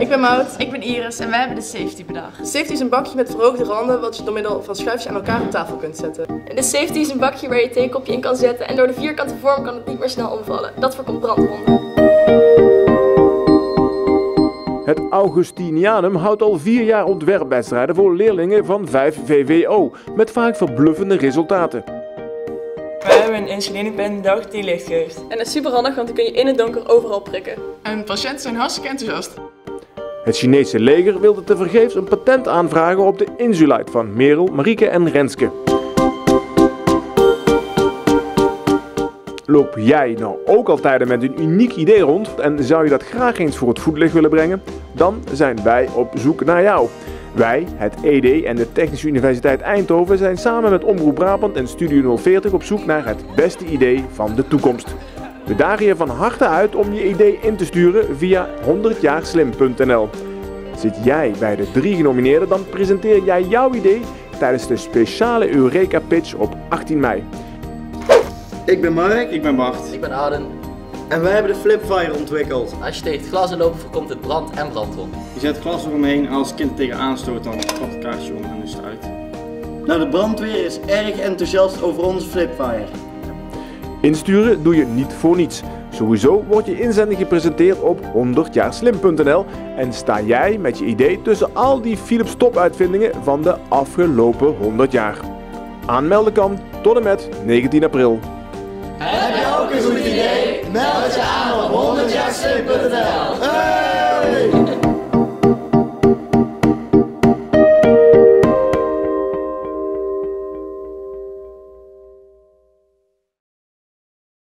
Ik ben Maud. Ik ben Iris en wij hebben de Safety bedacht. De Safety is een bakje met verhoogde randen wat je door middel van schuifjes aan elkaar op tafel kunt zetten. En de Safety is een bakje waar je het theekopje in kan zetten en door de vierkante vorm kan het niet meer snel omvallen. Dat voorkomt brandwonden. Het Augustinianum houdt al 4 jaar ontwerpwedstrijden voor leerlingen van 5 VWO, met vaak verbluffende resultaten. Wij hebben een insulinepen die licht geeft. En dat is super handig, want die kun je in het donker overal prikken. En patiënten zijn hartstikke enthousiast. Het Chinese leger wilde tevergeefs een patent aanvragen op de Insulite van Merel, Marieke en Renske. Loop jij nou ook altijd met een uniek idee rond en zou je dat graag eens voor het voetlicht willen brengen? Dan zijn wij op zoek naar jou. Wij, het ED en de Technische Universiteit Eindhoven zijn samen met Omroep Brabant en Studio 040 op zoek naar het beste idee van de toekomst. We dagen je van harte uit om je idee in te sturen via 100jaarslim.nl. Zit jij bij de 3 genomineerden, dan presenteer jij jouw idee tijdens de speciale Eureka Pitch op 18 mei. Ik ben Mark. Ik ben Bart. Ik ben Aden. En wij hebben de Flipfire ontwikkeld. Als je tegen het glas loopt voorkomt het brand en brandwond. Je zet het glas eromheen en als het kind er tegen aanstoot dan valt het kaarsje om en is het uit. Nou, de brandweer is erg enthousiast over onze Flipfire. Insturen doe je niet voor niets. Sowieso wordt je inzending gepresenteerd op 100jaarslim.nl en sta jij met je idee tussen al die Philips topuitvindingen van de afgelopen 100 jaar. Aanmelden kan tot en met 19 april. Heb je ook een goed idee? Meld je aan op 100jaarslim.nl.